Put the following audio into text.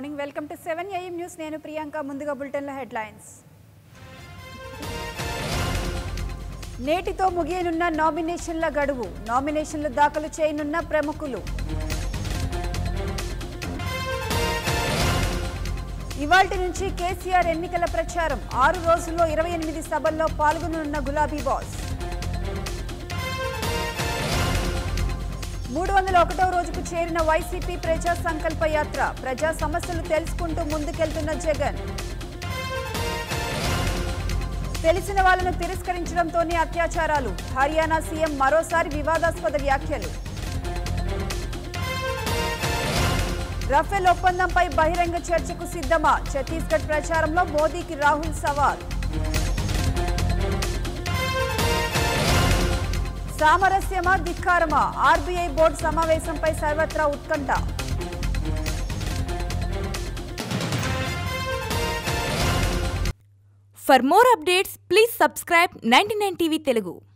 Morning welcome to 7 AM news నేను ప్రియాంక ముందుగా బులెటిన్ల headlines నేటితో ముగియనున్న నామినేషన్ల గడువు నామినేషన్లు దాఖలు చేయనున్న ప్రముఖులు ఇవాల్టి నుంచి కేసీఆర్ ఎన్నికల ప్రచారం 6 రోజుల్లో 28 సభల్లో పాల్గొననున్న గులాబీ బాస్ 301వ రోజుకు చేరిన వైసీపీ ప్రజా సంకల్ప యాత్ర ప్రజా సమస్యలు తెలుసుకుంటూ ముందుకెళ్తున్న జగన్ తెలిసిన వాళ్ళను తిరస్కరించడంతోనే అత్యాచారాలు హర్యానా సీఎం మరోసారి వివాదాస్పద వ్యాఖ్యలు రఫేల్ ఒప్పందంపై బహిరంగ చర్చకు సిద్ధమా ఛత్తీస్గఢ్ ప్రచారంలో మోదీకి రాహుల్ సవాల్ సామరస్యమా ధిక్కారమా ఆర్బీఐ బోర్డు సమావేశంపై సర్వత్రా ఉత్కంఠ For more updates, please subscribe 99TV Telugu.